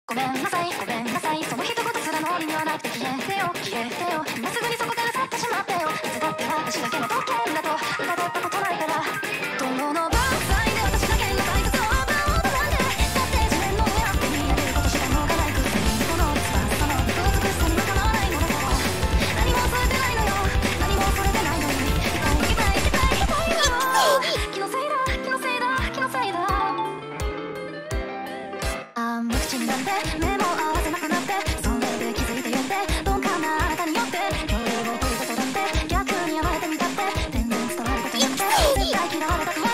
ごめんなさいごめんなさい、その一言すらの意味はなくて消えてよ消えてよ、今すぐにそこから去ってしまってよ。いつだって私だけの特権だと疑ったことないから。友の分際で私だけの大切なオーバーなんて、だって自分の目当てにやれることしか能がないくせに、この翼の美しさにはかなわないのだから。何もされてないのよ、何もされてないのに、痛い痛い痛い痛いよ。気のせいだ気のせいだ気のせいだ。ああ無口になって目も合わせなくなって、それで気づいて言って鈍感なあなたによって距離を取ることだって、逆に甘えてみたって全然伝わることなくて、絶対嫌われたく